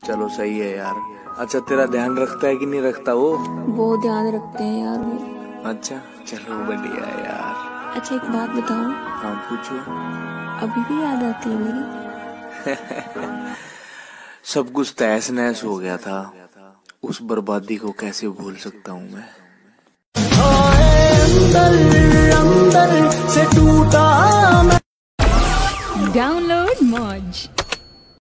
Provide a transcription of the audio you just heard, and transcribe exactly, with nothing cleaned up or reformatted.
चलो सही है यार। अच्छा तेरा ध्यान रखता है कि नहीं रखता वो? वो ध्यान रखते हैं यार वो। अच्छा चलो बढ़िया यार। अच्छा एक बात बताओ। हाँ पूछो। अभी भी याद आती है मेरी? सब कुछ तहस नहस हो गया था, उस बर्बादी को कैसे भूल सकता हूँ मैं। अंदर अंदर से टूटा। डाउनलोड मौज।